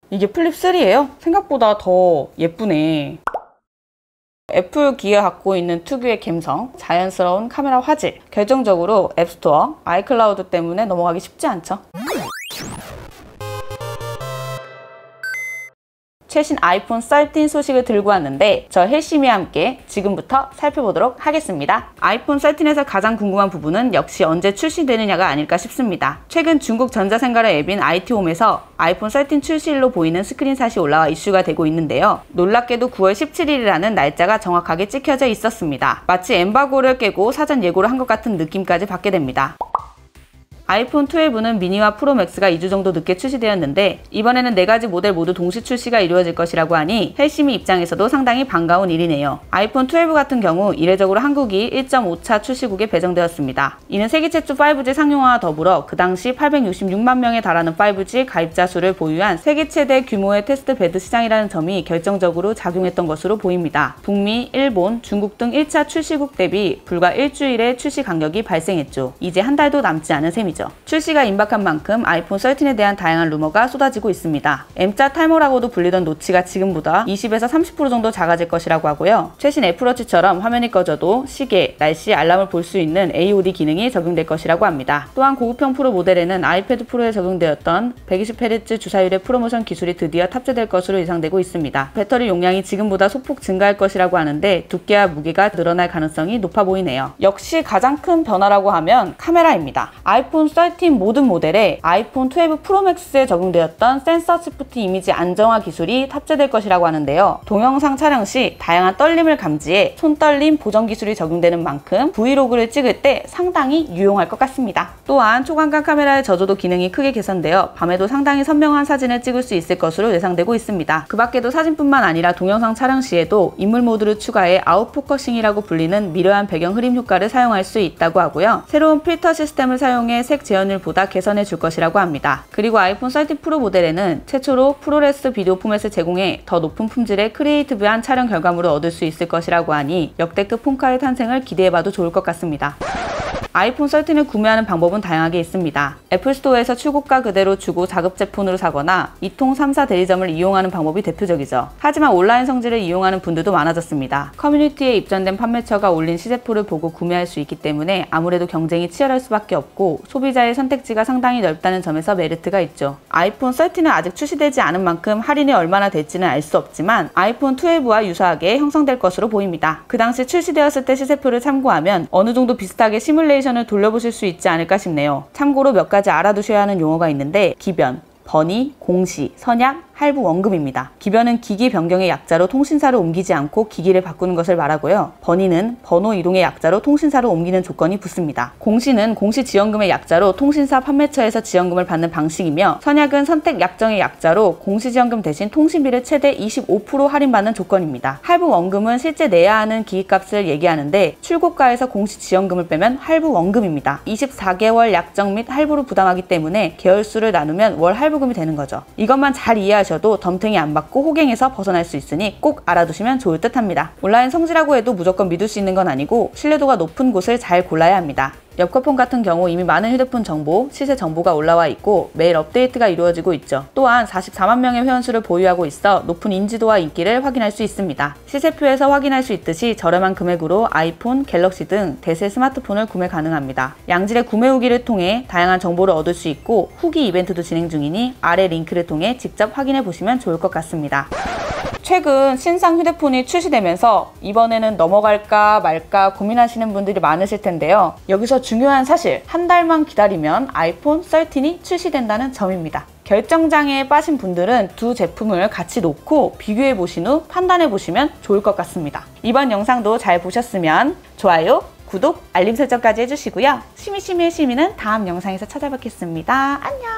이게 플립 3예요? 생각보다 더 예쁘네. 애플 기어 갖고 있는 특유의 감성, 자연스러운 카메라 화질, 결정적으로 앱스토어, 아이클라우드 때문에 넘어가기 쉽지 않죠. 최신 아이폰 13 소식을 들고 왔는데 저 혜심이와 함께 지금부터 살펴보도록 하겠습니다. 아이폰 13에서 가장 궁금한 부분은 역시 언제 출시되느냐가 아닐까 싶습니다. 최근 중국 전자생활의 앱인 IT홈에서 아이폰 13 출시일로 보이는 스크린샷이 올라와 이슈가 되고 있는데요. 놀랍게도 9월 17일이라는 날짜가 정확하게 찍혀져 있었습니다. 마치 엠바고를 깨고 사전 예고를 한 것 같은 느낌까지 받게 됩니다. 아이폰 12는 미니와 프로 맥스가 2주 정도 늦게 출시되었는데 이번에는 4가지 모델 모두 동시 출시가 이루어질 것이라고 하니 헬심이 입장에서도 상당히 반가운 일이네요. 아이폰 12 같은 경우 이례적으로 한국이 1.5차 출시국에 배정되었습니다. 이는 세계 최초 5G 상용화와 더불어 그 당시 866만 명에 달하는 5G 가입자 수를 보유한 세계 최대 규모의 테스트 베드 시장이라는 점이 결정적으로 작용했던 것으로 보입니다. 북미, 일본, 중국 등 1차 출시국 대비 불과 일주일의 출시 간격이 발생했죠. 이제 한 달도 남지 않은 셈이죠. 출시가 임박한 만큼 아이폰 13에 대한 다양한 루머가 쏟아지고 있습니다. M자 탈모라고도 불리던 노치가 지금보다 20에서 30% 정도 작아질 것이라고 하고요. 최신 애플워치처럼 화면이 꺼져도 시계, 날씨, 알람을 볼 수 있는 AOD 기능이 적용될 것이라고 합니다. 또한 고급형 프로 모델에는 아이패드 프로에 적용되었던 120Hz 주사율의 프로모션 기술이 드디어 탑재될 것으로 예상되고 있습니다. 배터리 용량이 지금보다 소폭 증가할 것이라고 하는데 두께와 무게가 늘어날 가능성이 높아 보이네요. 역시 가장 큰 변화라고 하면 카메라입니다. 아이폰 13 모든 모델에 아이폰 12 프로 맥스에 적용되었던 센서 시프트 이미지 안정화 기술이 탑재될 것이라고 하는데요. 동영상 촬영 시 다양한 떨림을 감지해 손떨림 보정 기술이 적용되는 만큼 브이로그를 찍을 때 상당히 유용할 것 같습니다. 또한 초광각 카메라의 저조도 기능이 크게 개선되어 밤에도 상당히 선명한 사진을 찍을 수 있을 것으로 예상되고 있습니다. 그 밖에도 사진뿐만 아니라 동영상 촬영 시에도 인물 모드를 추가해 아웃포커싱이라고 불리는 미려한 배경 흐림 효과를 사용할 수 있다고 하고요. 새로운 필터 시스템을 사용해 색 재현을 보다 개선해 줄 것이라고 합니다. 그리고 아이폰 13 프로 모델에는 최초로 프로레스 비디오 포맷을 제공해 더 높은 품질의 크리에이티브한 촬영 결과물을 얻을 수 있을 것이라고 하니 역대급 폰카의 탄생을 기대해봐도 좋을 것 같습니다. 아이폰 13을 구매하는 방법은 다양하게 있습니다. 애플스토어에서 출고가 그대로 주고 자급제품으로 사거나 2통 3사 대리점을 이용하는 방법이 대표적이죠. 하지만 온라인 성지를 이용하는 분들도 많아졌습니다. 커뮤니티에 입점된 판매처가 올린 시세표를 보고 구매할 수 있기 때문에 아무래도 경쟁이 치열할 수밖에 없고 소비자의 선택지가 상당히 넓다는 점에서 메리트가 있죠. 아이폰 13은 아직 출시되지 않은 만큼 할인이 얼마나 될지는 알 수 없지만 아이폰 12와 유사하게 형성될 것으로 보입니다. 그 당시 출시되었을 때 시세표를 참고하면 어느 정도 비슷하게 시뮬레이션을 돌려보실 수 있지 않을까 싶네요. 참고로 몇 가지 알아두셔야 하는 용어가 있는데 기변, 번의, 공시, 선약, 할부 원금입니다. 기변은 기기 변경의 약자로 통신사를 옮기지 않고 기기를 바꾸는 것을 말하고요. 번의는 번호 이동의 약자로 통신사를 옮기는 조건이 붙습니다. 공시는 공시지원금의 약자로 통신사 판매처에서 지원금을 받는 방식이며 선약은 선택 약정의 약자로 공시지원금 대신 통신비를 최대 25% 할인받는 조건입니다. 할부 원금은 실제 내야 하는 기기값을 얘기하는데 출고가에서 공시지원금을 빼면 할부 원금입니다. 24개월 약정 및 할부를 부담하기 때문에 계열수를 나누면 월 할부금이 되는 거죠. 이것만 잘 이해하셔도 덤탱이 안 받고 호갱에서 벗어날 수 있으니 꼭 알아두시면 좋을 듯 합니다. 온라인 성지라고 해도 무조건 믿을 수 있는 건 아니고 신뢰도가 높은 곳을 잘 골라야 합니다. 엽커폰 같은 경우 이미 많은 휴대폰 정보, 시세 정보가 올라와 있고 매일 업데이트가 이루어지고 있죠. 또한 44만 명의 회원수를 보유하고 있어 높은 인지도와 인기를 확인할 수 있습니다. 시세표에서 확인할 수 있듯이 저렴한 금액으로 아이폰, 갤럭시 등 대세 스마트폰을 구매 가능합니다. 양질의 구매 후기를 통해 다양한 정보를 얻을 수 있고 후기 이벤트도 진행 중이니 아래 링크를 통해 직접 확인해 보시면 좋을 것 같습니다. 최근 신상 휴대폰이 출시되면서 이번에는 넘어갈까 말까 고민하시는 분들이 많으실 텐데요. 여기서 중요한 사실, 한 달만 기다리면 아이폰 13이 출시된다는 점입니다. 결정장애에 빠진 분들은 두 제품을 같이 놓고 비교해 보신 후 판단해 보시면 좋을 것 같습니다. 이번 영상도 잘 보셨으면 좋아요, 구독, 알림 설정까지 해주시고요. 시미시미의 시미는 다음 영상에서 찾아뵙겠습니다. 안녕!